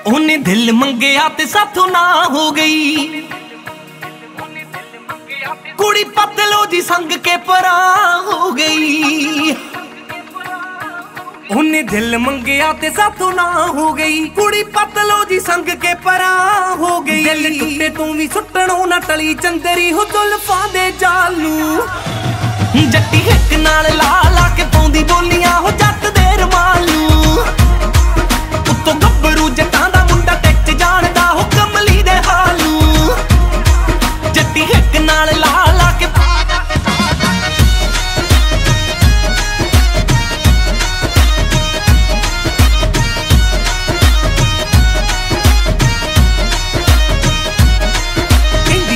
ਉਹਨੇ ਦਿਲ ਮੰਗਿਆ ਤੇ ਸਾਥੋਂ ਨਾ ਹੋ ਗਈ। ਕੁੜੀ ਪਤਲੋ ਜੀ ਸੰਗ ਕੇ ਪਰਾਂ ਹੋ ਗਈ। ਉਹਨੇ ਦਿਲ ਮੰਗਿਆ ਤੇ ਸਾਥੋਂ ਨਾ ਹੋ ਗਈ। ਕੁੜੀ ਪਤਲੋ ਜੀ ਸੰਗ ਕੇ ਪਰਾਂ ਹੋ ਗਈ। ਦਿਲ ਟੁੱਟੇ ਤੂੰ ਵੀ ਸੁੱਟਣੋਂ ਨਾ ਟਲੀ ਚੰਦਰੀ ਹੋ ਜ਼ੁਲਫਾਂ ਦੇ ਜਾਲ ਨੂੰ। ਜੱਟੀ ਹਿੱਕ ਨਾਲ ਲਾ